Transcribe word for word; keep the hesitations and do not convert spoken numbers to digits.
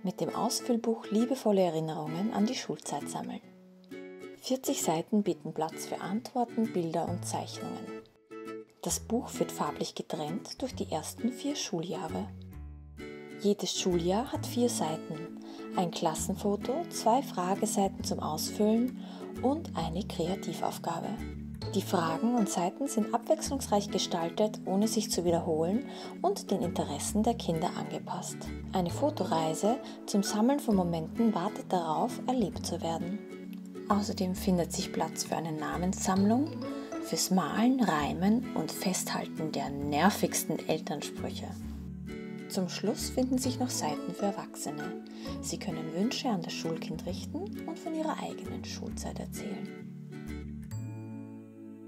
mit dem Ausfüllbuch liebevolle Erinnerungen an die Schulzeit sammeln. vierzig Seiten bieten Platz für Antworten, Bilder und Zeichnungen. Das Buch führt farblich getrennt durch die ersten vier Schuljahre. Jedes Schuljahr hat vier Seiten, ein Klassenfoto, zwei Frageseiten zum Ausfüllen und eine Kreativaufgabe. Die Fragen und Seiten sind abwechslungsreich gestaltet, ohne sich zu wiederholen und den Interessen der Kinder angepasst. Eine Fotoreise zum Sammeln von Momenten wartet darauf, erlebt zu werden. Außerdem findet sich Platz für eine Namenssammlung, fürs Malen, Reimen und Festhalten der nervigsten Elternsprüche. Zum Schluss finden sich noch Seiten für Erwachsene. Sie können Wünsche an das Schulkind richten und von ihrer eigenen Schulzeit erzählen.